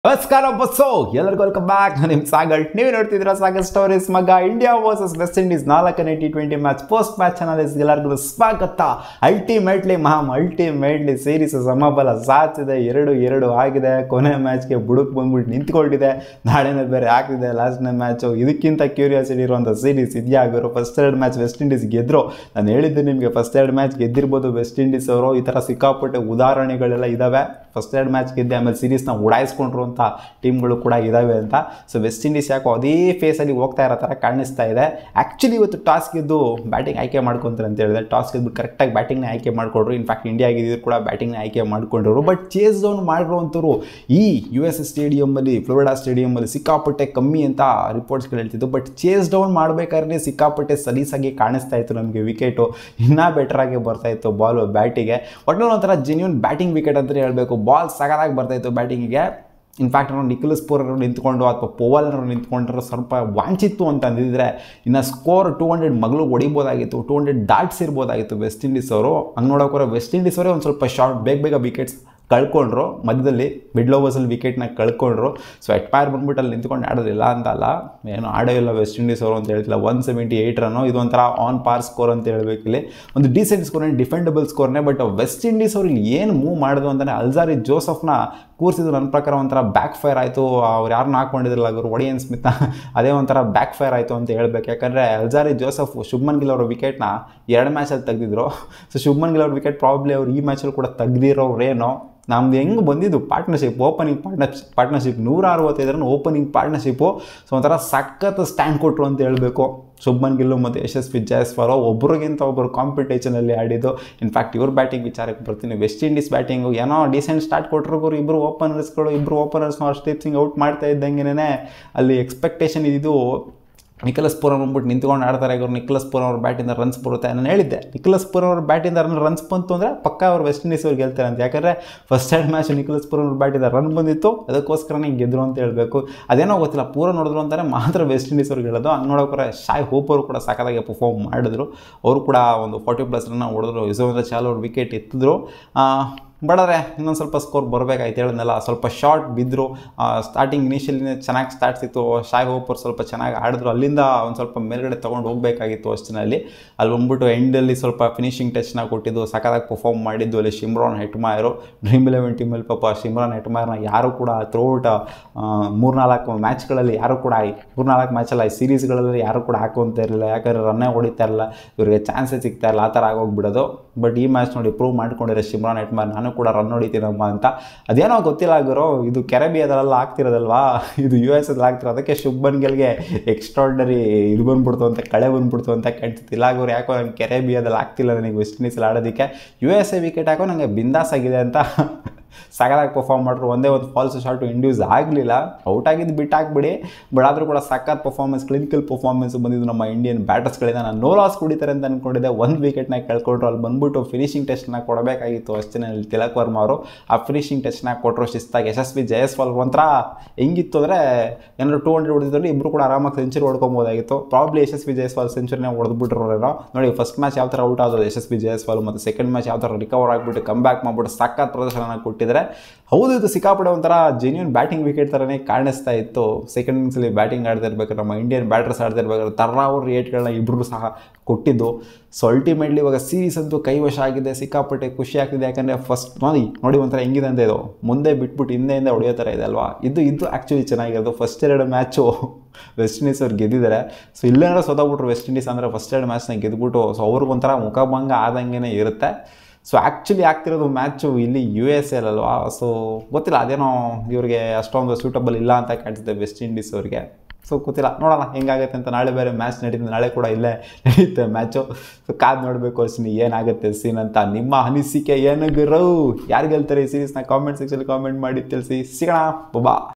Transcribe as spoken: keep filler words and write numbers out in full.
ನಮಸ್ಕಾರ ಬಸ್ಸೋ ಎಲ್ಲರಿಗೂ welcome back. ನಾನು ನಿಮ್ಮ ಸಾಗರ್. ನೀವು ನೋಡ್ತಿದ್ದೀರಾ ಸಾಗರ್ ಸ್ಟೋರೀಸ್. ಮಗ ಇಂಡಿಯಾ ವರ್ಸಸ್ ವೆಸ್ಟ್ ಇಂಡೀಸ್ ನಾಲ್ಕನೇ T twenty match post match analysis ಎಲ್ಲರಿಗೂ ಸ್ವಾಗತ. ಅಲ್ಟಿಮೇಟ್ಲಿ ಮಹಾಮ್ ಅಲ್ಟಿಮೇಟ್ಲಿ ಸೀರೀಸ್ ಸಮಬಲ ಸಾಧಿಸಿದೆ. ಎರಡು ಎರಡು ಆಗಿದೆ. ಕೊನೆ ಮ್ಯಾಚ್ಗೆ ಬುಡುಕ್ ಬಂದ್ಬಿಟ್ಟು ನಿಂತ್ಕೊಂಡಿದೆ. ನಾಳೆನೇ ಬೇರೆ ಆಗ್ತಿದೆ ಲಾಸ್ಟ್ನೇ ಮ್ಯಾಚು. ಇದಕ್ಕಿಂತ ಕ್ಯೂರಿಯಾಸಿಟಿ ಇರುವಂಥ ಸೀರೀಸ್ ಇದೆಯಾ ಆಗಿರೋ? ಫಸ್ಟ್ ಎರಡು ಮ್ಯಾಚ್ ವೆಸ್ಟ್ ಇಂಡೀಸ್ ಗೆದ್ರು. ನಾನು ಹೇಳಿದ್ದೆ ನಿಮಗೆ ಫಸ್ಟ್ ಎರಡು ಮ್ಯಾಚ್ ಗೆದ್ದಿರ್ಬೋದು ವೆಸ್ಟ್ ಇಂಡೀಸ್ ಅವರು. ಈ ಥರ ಸಿಕ್ಕಾಪಟ್ಟೆ ಉದಾಹರಣೆಗಳೆಲ್ಲ ಇದ್ದಾವೆ. ಫಸ್ಟ್ ಎರಡು ಮ್ಯಾಚ್ ಗೆದ್ದೆ ಆಮೇಲೆ ಸೀರೀಸ್ನ ಉಡಾಯಿಸ್ಕೊಂಡ್ರು ಅಂತ ಟೀಮ್ಗಳು ಕೂಡ ಇದ್ದಾವೆ ಅಂತ. ಸೊ ವೆಸ್ಟ್ ಇಂಡೀಸ್ ಯಾಕೋ ಅದೇ ಫೇಸಲ್ಲಿ ಹೋಗ್ತಾ ಇರೋ ಥರ ಕಾಣಿಸ್ತಾ ಇದೆ. ಆ್ಯಕ್ಚುಲಿ ಇವತ್ತು ಟಾಸ್ ಗೆದ್ದು ಬ್ಯಾಟಿಂಗ್ ಆಯ್ಕೆ ಮಾಡ್ಕೊತಾರೆ ಅಂತ ಹೇಳಿದ್ರೆ ಟಾಸ್ ಗೆದ್ದು ಕರೆಕ್ಟಾಗಿ ಬ್ಯಾಟಿಂಗ್ನ ಆಯ್ಕೆ ಮಾಡಿಕೊಂಡ್ರು. ಇನ್ಫ್ಯಾಕ್ಟ್ ಇಂಡಿಯಾ ಗೆದ್ದಿದ್ರು ಕೂಡ ಬ್ಯಾಟಿಂಗ್ನ ಆಯ್ಕೆ ಮಾಡಿಕೊಂಡ್ರು. ಬಟ್ ಚೇಸ್ ಡೌನ್ ಮಾಡಿರುವಂಥವ್ರು ಈ ಯು ಎಸ್ ಎಸ್ ಸ್ಟೇಡಿಯಮ್ಮಲ್ಲಿ ಫ್ಲೋರಿಡಾ ಸ್ಟೇಡಿಯಮ್ಮಲ್ಲಿ ಸಿಕ್ಕಾಪಟ್ಟೆ ಕಮ್ಮಿ ಅಂತ ರಿಪೋರ್ಟ್ಸ್ಗಳು ಹೇಳ್ತಿದ್ದು. ಬಟ್ ಚೇಸ್ ಡೌನ್ ಮಾಡಬೇಕಾದ್ರೆ ಸಿಕ್ಕಾಪಟ್ಟೆ ಸಲೀಸಾಗಿ ಕಾಣಿಸ್ತಾ ಇತ್ತು ನಮಗೆ. ವಿಕೆಟು ಇನ್ನೂ ಬೆಟರಾಗಿ ಬರ್ತಾಯಿತ್ತು ಬಾಲು ಬ್ಯಾಟಿಗೆ. ಒಟ್ಟಿನಲ್ಲಿ ಒಂಥರ ಜೆನ್ಯೂನ್ ಬ್ಯಾಟಿಂಗ್ ವಿಕೆಟ್ ಅಂತಲೇ ಹೇಳಬೇಕು. ಬಾಲ್ ಸಗದಾಗಿ ಬರ್ತಾಯಿತ್ತು ಬ್ಯಾಟಿಂಗಿಗೆ. ಇನ್ಫ್ಯಾಕ್ಟ್ ನಾವು ನಿಖಲಸ್ ಪೂರರು ನಿಂತ್ಕೊಂಡು ಅಥವಾ ಪೋವಲ್ನರು ನಿಂತ್ಕೊಂಡ್ರೆ ಸ್ವಲ್ಪ ವಾಂಚಿತ್ತು ಅಂತ ಅಂದಿದ್ರೆ ಇನ್ನು ಸ್ಕೋರ್ ಟೂ ಹಂಡ್ರೆಡ್ ಮಗಳು ಹೊಡಿಬೋದಾಗಿತ್ತು. ಟೂ ಹಂಡ್ರೆಡ್ ದಾಟ್ಸಿರ್ಬೋದಾಗಿತ್ತು ವೆಸ್ಟ್ ಇಂಡೀಸ್ ಅವರು. ಹಂಗೆ ನೋಡೋಕೆ ವೆಸ್ಟ್ ಇಂಡೀಸ್ ಅವರೇ ಒಂದು ಸ್ವಲ್ಪ ಶಾರ್ಟ್ ಬೇಗ ಬೇಗ ವಿಕೆಟ್ಸ್ ಕಳ್ಕೊಂಡ್ರು. ಮಧ್ಯದಲ್ಲಿ ಮಿಡ್ಲ್ ಓವರ್ಸಲ್ಲಿ ವಿಕೆಟ್ನ ಕಳ್ಕೊಂಡ್ರು. ಸೊ ಎಟ್ಪೈರ್ ಬಂದ್ಬಿಟ್ಟು ಅಲ್ಲಿ ನಿಂತ್ಕೊಂಡು ಆಡೋದಿಲ್ಲ ಅಂತ ಅಲ್ಲ, ಏನು ಆಡೋ ಇಲ್ಲ ವೆಸ್ಟ್ ಇಂಡೀಸ್ ಅವರು ಅಂತ ಹೇಳ್ತಿಲ್ಲ. ಒನ್ ಸೆವೆಂಟಿ ಏಯ್ಟ್ ರನ್ನು ಇದು ಒಂಥರ ಆನ್ ಪಾರ್ ಸ್ಕೋರ್ ಅಂತ ಹೇಳಬೇಕು. ಇಲ್ಲಿ ಒಂದು ಡೀಸೆಂಟ್ ಸ್ಕೋರ್ನೇ, ಡಿಫೆಂಡಬಲ್ ಸ್ಕೋರ್ನೇ. ಬಟ್ ವೆಸ್ಟ್ ಇಂಡೀಸ್ ಅವರು ಇಲ್ಲಿ ಏನು ಮೂವ್ ಮಾಡಿದ್ರು ಅಂತಲೇ ಅಲ್ಜಾರಿ ಜೋಸಫ್ನ ಕೂರಿಸಿದ್ರು. ನನ್ನ ಪ್ರಕಾರ ಒಂಥರ ಬ್ಯಾಕ್ ಫೈರ್ ಆಯಿತು. ಅವ್ರು ಯಾರನ್ನ ಹಾಕೊಂಡಿದ್ರಲ್ಲ ಅವರು ಒಡಿಯನ್ ಸ್ಮಿತ್, ಅದೇ ಒಂಥರ ಬ್ಯಾಕ್ ಫೈರ್ ಆಯಿತು ಅಂತ ಹೇಳ್ಬೇಕು. ಯಾಕಂದರೆ ಅಲ್ಜಾರಿ ಜೋಸಫ್ ಶುಭ್ಮನ್ ಗಿಲ್ ಅವರ ವಿಕೆಟ್ನ ಎರಡು ಮ್ಯಾಚಲ್ಲಿ ತೆಗೆದಿದ್ರು. ಸೊ ಶುಭ್ಮನ್ ಗಿಲ್ ಅವ್ರ ವಿಕೆಟ್ ಪ್ರಾಬ್ಲಿ ಅವ್ರು ಈ ಮ್ಯಾಚಲ್ಲಿ ಕೂಡ ತೆಗ್ದಿರೋರೇನೋ. ನಮ್ದು ಹೆಂಗೆ ಬಂದಿದ್ದು ಪಾರ್ಟ್ನರ್ಶಿಪ್, ಓಪನಿಂಗ್ ಪಾರ್ಟ್ನರ್ಶಿಪ್ ಪಾರ್ಟ್ನರ್ಶಿಪ್ ನೂರ ಅರವತ್ತೈದರನ್ನು ಓಪನಿಂಗ್ ಪಾರ್ಟ್ನರ್ಶಿಪ್ಪು. ಸೊ ಒಂಥರ ಸಖತ್ ಸ್ಟ್ಯಾಂಡ್ ಕೊಟ್ಟರು ಅಂತ ಹೇಳಬೇಕು. ಶುಭ್ಮನ್ ಗಿಲ್ಲು ಮತ್ತು ಯಶಸ್ವಿ ಜೈಸ್ವಾಲ್ ಒಬ್ರಿಗಿಂತ ಒಬ್ಬರು ಕಾಂಪಿಟೇಷನಲ್ಲಿ ಆಡಿದ್ದು. ಇನ್ಫ್ಯಾಕ್ಟ್ ಇವ್ರ ಬ್ಯಾಟಿಂಗ್ ವಿಚಾರಕ್ಕೆ ಬರ್ತೀನಿ. ವೆಸ್ಟ್ ಇಂಡೀಸ್ ಬ್ಯಾಟಿಂಗು ಏನೋ ಡಿಸೆಂಟ್ ಸ್ಟಾರ್ಟ್ ಕೊಟ್ಟರು. ಇಬ್ಬರು ಓಪನರ್ಸ್ಗಳು ಇಬ್ಬರು ಓಪನರ್ಸ್ನ ಹರ್ಷದೀಪ್ ಸಿಂಗ್ ಔಟ್ ಮಾಡ್ತಾ ಇದ್ದಂಗೆ ಅಲ್ಲಿ ಎಕ್ಸ್ಪೆಕ್ಟೇಷನ್ ಇದ್ದು ನಿಖಲಸ್ ಪೂರನ್ ಬಂದ್ಬಿಟ್ಟು ನಿಂತ್ಕೊಂಡು ಆಡ್ತಾರೆ. ಇವರು ನಿಖಲಸ್ ಪೂರನ್ ಅವ್ರ ಬ್ಯಾಟಿಂದ ರನ್ಸ್ ಬರುತ್ತೆ. ನಾನು ಹೇಳಿದ್ದೆ ನಿಖಲಸ್ ಪೂರನ್ ಅವ್ರ ಬ್ಯಾಟಿಂದ ರನ್ ರನ್ಸ್ ಬಂತು ಅಂದರೆ ಪಕ್ಕ ಅವ್ರು ವೆಸ್ಟ್ ಇಂಡೀಸ್ ಅವ್ರು ಗೆಲ್ತಾರೆ ಅಂತ. ಯಾಕಂದರೆ ಫಸ್ಟ್ ಎರಡು ಮ್ಯಾಚ್ ನಿಖಲಸ್ ಪೂರನ್ ಅವ್ರ ಬ್ಯಾಟಿಂದ ರನ್ ಬಂದಿತ್ತು, ಅದಕ್ಕೋಸ್ಕರನೇ ಗೆದ್ರು ಅಂತ ಹೇಳಬೇಕು. ಅದೇನೋ ಗೊತ್ತಿಲ್ಲ, ಪೂರ ನೋಡಿದ್ರು ಅಂತಾರೆ ಮಾತ್ರ ವೆಸ್ಟ್ ಇಂಡೀಸ್ ಅವ್ರಿಗೆ ಹೇಳೋದು. ಹಂಗೆ ನೋಡೋಕ್ರೆ ಶಾಯ್ ಹೋಪ್ ಅವರು ಕೂಡ ಸಖತ್ತಾಗಿ ಪರ್ಫಾರ್ಮ್ ಮಾಡಿದ್ರು. ಅವರು ಕೂಡ ಒಂದು ಫಾರ್ಟಿ ಪ್ಲಸ್ ರನ್ನ ಹೊಡೆದ್ರು. ಯುಜವೇಂದ್ರ ಚಾಹಲ್ ಅವ್ರು ವಿಕೆಟ್ ಎತ್ತಿದ್ರು. ಬಡರೆ ಇನ್ನೊಂದು ಸ್ವಲ್ಪ ಸ್ಕೋರ್ ಬರಬೇಕಾಯ್ತು. ಹೇಳಿದ್ನಲ್ಲ, ಸ್ವಲ್ಪ ಶಾರ್ಟ್ ಬಿದ್ದರು. ಸ್ಟಾರ್ಟಿಂಗ್ ಇನಿಷಿಯಲಿನೇ ಚೆನ್ನಾಗಿ ಸ್ಟಾರ್ಟ್ ಸಿಕ್ತು. ಶಾಯ್ ಹೋಪರ್ ಸ್ವಲ್ಪ ಚೆನ್ನಾಗಿ ಆಡಿದ್ರು. ಅಲ್ಲಿಂದ ಒಂದು ಸ್ವಲ್ಪ ಮೇಲ್ಗಡೆ ತೊಗೊಂಡು ಹೋಗಬೇಕಾಗಿತ್ತು ಅಷ್ಟಿನಲ್ಲಿ. ಅಲ್ಲಿ ಬಂದ್ಬಿಟ್ಟು ಎಂಡಲ್ಲಿ ಸ್ವಲ್ಪ ಫಿನಿಷಿಂಗ್ ಟಚ್ನ ಕೊಟ್ಟಿದ್ದು, ಸಖತ್ತಾಗಿ ಪರ್ಫಾರ್ಮ್ ಮಾಡಿದ್ದು. ಅಲ್ಲಿ ಶಿಮ್ರಾನ್ ಹೆಟ್ಮಾಯರು ಡ್ರೀಮ್ ಇಲೆವೆನ್ ಟೀಮಲ್ಲಿ ಪಾಪ ಶಿಮ್ರಾನ್ ಹೆಟ್ಮಾಯರ್ನ ಯಾರು ಕೂಡ ಥ್ರೂಔಟ್ ಮೂರ್ನಾಲ್ಕು ಮ್ಯಾಚ್ಗಳಲ್ಲಿ ಯಾರು ಕೂಡ ಮೂರ್ನಾಲ್ಕು ಮ್ಯಾಚಲ್ಲ ಈ ಸೀರೀಸ್ಗಳಲ್ಲಿ ಯಾರು ಕೂಡ ಹಾಕೋತಾ ಇರಲಿಲ್ಲ. ಯಾಕಂದರೆ ರನ್ನೇ ಹೊಡಿತಾ ಇರಲಿಲ್ಲ, ಇವರಿಗೆ ಚಾನ್ಸೇ ಸಿಗ್ತಾ ಇರಲ್ಲ, ಆ ಥರ ಆಗೋಗ್ಬಿಡೋದು. ಬಟ್ ಈ ಮ್ಯಾಚ್ ನೋಡಿ ಪ್ರೂವ್ ಮಾಡ್ಕೊಂಡಿರೋ ಶಿಮ್ರಾನ್ ಹೆಟ್ಮಾಯರ್ ನಾನು ಕೂಡ ರನ್ ಹೊಡಿತೀನಮ್ಮ ಅಂತ. ಅದೇನೋ ಗೊತ್ತಿಲ್ಲ ಆಗಿರೋ, ಇದು ಕೆರೆಬಿಯಾದಲ್ಲೆಲ್ಲ ಆಗ್ತಿರೋದಲ್ವಾ, ಇದು ಯು ಎಸ್ ಅಲ್ಲಿ ಆಗ್ತಿರೋ. ಅದಕ್ಕೆ ಶುಭ್ಮನ್ ಗಿಲ್ಗೆ ಎಕ್ಸ್ಟ್ರಾರ್ಡನರಿ ಇದು ಬಂದ್ಬಿಡ್ತು ಅಂತ, ಕಳೆ ಬಂದ್ಬಿಡ್ತು ಅಂತ ಕಾಣ್ತಿತ್ತು. ಆಗೋರು ಯಾಕೋ ನನಗೆ ಕೆರೆಬಿಯಾದಲ್ಲಿ ಆಗ್ತಿಲ್ಲ ನನಗೆ ವೆಸ್ಟ್ ಇಂಡೀಸಲ್ಲಿ ಆಡೋದಕ್ಕೆ. ಯು ಎಸ್ ಎ ವಿಕೆಟ್ ಹಾಕೋ ನನಗೆ ಬಿಂದಾಸ್ ಆಗಿದೆ ಅಂತ ಸಖತ್ತಾಗಿ ಪರ್ಫಾರ್ಮ್ ಮಾಡಿದ್ರು. ಒಂದೇ ಒಂದು ಫಾಲ್ಸ್ ಶಾರ್ಟು ಇಂಡ್ಯೂಸ್ ಆಗಲಿಲ್ಲ. ಔಟ್ ಆಗಿದ್ದು ಬಿಟ್ಟು ಹಾಕ್ಬಿಡಿ. ಬಟ್ ಆದರೂ ಕೂಡ ಸಖತ್ ಪರ್ಫಾರ್ಮೆನ್ಸ್, ಕ್ಲಿನಿಕಲ್ ಪರ್ಫಾರ್ಮೆನ್ಸ್ ಬಂದಿದ್ದು ನಮ್ಮ ಇಂಡಿಯನ್ ಬ್ಯಾಟರ್ಸ್ಗಳಿಂದ. ನಾನು ನೋ ಲಾಸ್ ಕುಡಿತಾರೆ ಅಂತ ಅಂದ್ಕೊಂಡಿದ್ದೆ. ಒಂದು ವಿಕೆಟ್ನ ಕಳ್ಕೊಂಡ್ರು. ಅಲ್ಲಿ ಬಂದ್ಬಿಟ್ಟು ಫಿನಿಷಿಂಗ್ ಟಚ್ನ ಕೊಡಬೇಕಾಗಿತ್ತು ಅಷ್ಟೇ ತಿಲಕ್ ವರ್ಮ ಅವರು. ಆ ಫಿನಿಷಿಂಗ್ ಟಚ್ನ ಕೊಟ್ಟರು ಶಿಸ್ತಾಗಿ. ಯಶಸ್ವಿ ಜೈಸ್ವಾಲ್ ಒಂಥರ ಹೆಂಗಿತ್ತು ಅಂದರೆ ಏನಾದ್ರು ಟೂ ಹಂಡ್ರೆಡ್ ಹೊಡೆದಿದ್ರು ಇಬ್ಬರು ಕೂಡ ಆರಾಮಾಗಿ ಸೆಂಚುರಿ ಹೊಡ್ಕೊಬೋದಾಗಿತ್ತು. ಪ್ರಾಬ್ಲಿ ಯಶಸ್ವಿ ಜೈಸ್ವಾಲ್ ಸೆಂಚುರಿನೇ ಹೊಡೆದ್ಬಿಟ್ರೇನೋ. ನೋಡಿ ಫಸ್ಟ್ ಮ್ಯಾಚ್ ಯಾವ ಥರ ಔಟ್ ಆದರು ಯಶಸ್ವಿ ಜೈಸ್ವಾಲ್, ಮತ್ತು ಸೆಕೆಂಡ್ ಮ್ಯಾಚ್ ಯಾವ ಥರ ರಿಕವರ್ ಆಗಿಬಿಟ್ಟು ಕಮ್ ಬ್ಯಾಕ್ ಮಾಡಿಬಿಟ್ಟು ಸಖತ್ ಪ್ರದರ್ಶನ ಕೊಟ್ಟಿದ್ದಾರೆ. ಹೌದು, ಇದು ಸಿಕ್ಕಾಪಡೆ ಒಂಥರ ಜೆನ್ಯೂನ್ ಬ್ಯಾಟಿಂಗ್ ವಿಕೆಟ್ ಥರನೇ ಕಾಣಿಸ್ತಾ ಇತ್ತು. ಸೆಕೆಂಡ್ ಇನ್ನಿಂಗ್ಸಲ್ಲಿ ಬ್ಯಾಟಿಂಗ್ ಆಡ್ತಿರ್ಬೇಕಾದ್ರೆ ನಮ್ಮ ಇಂಡಿಯನ್ ಬ್ಯಾಟರ್ಸ್ ಆಡ್ತಿರ್ಬೇಕಾದ್ರೆ ತರ್ರಾವ್ರ ರೇಟ್ಗಳನ್ನ ಇಬ್ಬರು ಸಹ ಕೊಟ್ಟಿದ್ದು. ಸೊ ಅಲ್ಟಿಮೇಟ್ಲಿ ಇವಾಗ ಸೀರೀಸ್ ಅಂತೂ ಕೈವಶ ಆಗಿದೆ. ಸಿಕ್ಕಾಪಟ್ಟೆ ಖುಷಿ ಆಗ್ತಿದೆ. ಯಾಕಂದರೆ ಫಸ್ಟ್ ನೋಡಿ ನೋಡಿ ಒಂಥರ ಹೆಂಗಿದೆ ಅಂತ, ಇದು ಮುಂದೆ ಬಿಟ್ಬಿಟ್ಟು ಹಿಂದೆಯಿಂದ ಹೊಡೆಯೋ ಥರ ಇದೆ ಅಲ್ವಾ. ಇದು ಇದು ಆ್ಯಕ್ಚುಲಿ ಚೆನ್ನಾಗಿರೋದು. ಫಸ್ಟ್ ಎರಡು ಮ್ಯಾಚು ವೆಸ್ಟ್ ಇಂಡೀಸ್ ಅವ್ರು ಗೆದ್ದಿದ್ದಾರೆ. ಸೊ ಇಲ್ಲೇನಾದ್ರು ಸೋತೋಗ್ಬಿಟ್ರು ವೆಸ್ಟ್ ಇಂಡೀಸ್ ಅಂದರೆ ಫಸ್ಟ್ ಎರಡು ಮ್ಯಾಚ್ನ ಗೆದ್ಬಿಟ್ಟು. ಸೊ ಅವ್ರಿಗೊಂಥರ ಮುಖಭಂಗ ಆದಂಗೆ ಇರುತ್ತೆ. ಸೊ ಆ್ಯಕ್ಚುಲಿ ಆಗ್ತಿರೋದು ಮ್ಯಾಚು ಇಲ್ಲಿ ಯು ಎಸ್ ಎಲ್ ಅಲ್ವಾ. ಸೊ ಗೊತ್ತಿಲ್ಲ, ಅದೇನೋ ಇವ್ರಿಗೆ ಅಷ್ಟೊಂದು ಸೂಟಬಲ್ ಇಲ್ಲ ಅಂತ ಕಾಣಿಸುತ್ತೆ ವೆಸ್ಟ್ ಇಂಡೀಸ್ ಅವ್ರಿಗೆ. ಸೊ ಗೊತ್ತಿಲ್ಲ, ನೋಡೋಣ ಹೆಂಗಾಗುತ್ತೆ ಅಂತ. ನಾಳೆ ಬೇರೆ ಮ್ಯಾಚ್ ನಡೀತದೆ, ನಾಳೆ ಕೂಡ ಇಲ್ಲೇ ನಡೀತೆ ಮ್ಯಾಚು. ಸೊ ಕಾದು ನೋಡಬೇಕು ಅಷ್ಟೇ ಏನಾಗುತ್ತೆ ಸೀನ್ ಅಂತ. ನಿಮ್ಮ ಅನಿಸಿಕೆ ಏನಾಗಿರೋ, ಯಾರು ಗೆಲ್ತಾರೆ ಈ ಸೀರೀಸ್ನ ಕಾಮೆಂಟ್ ಸೆಕ್ಷನ್ ಕಾಮೆಂಟ್ ಮಾಡಿ ತಿಳಿಸಿ. ಸಿಗೋಣ, ಬಾ.